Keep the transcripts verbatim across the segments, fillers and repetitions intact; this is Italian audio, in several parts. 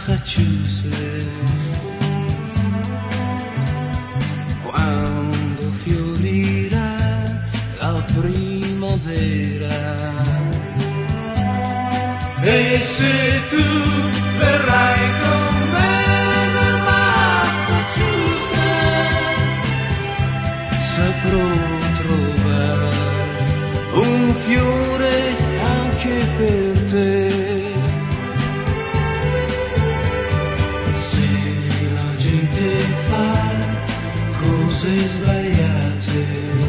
Massachusetts, quando fiorirà la primavera. E se tu verrai con me nel Massachusetts, saprò trovare un fiore anche per te. Se la gente fa cose sbagliate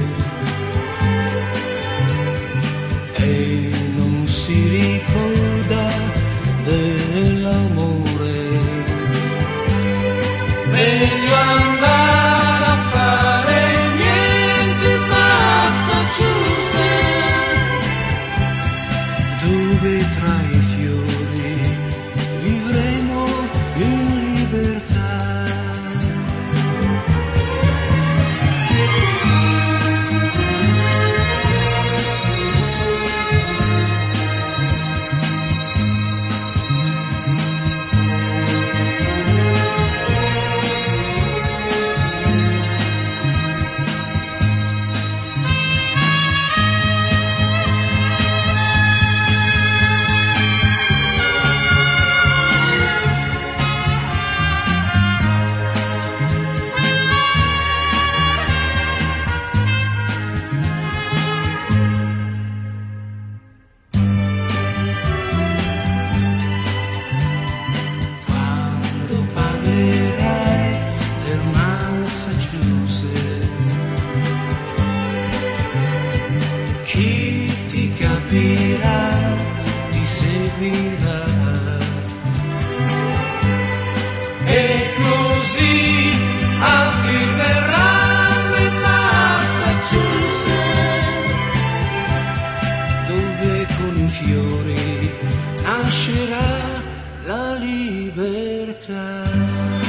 e non si ricorda dell'amore, meglio andare a fare niente in Massachusetts, dove tra i fiori vivremo in libertà. Chi ti capirà, ti seguirà, e così altri verranno in Massachusetts, dove con i fiori nascerà la libertà.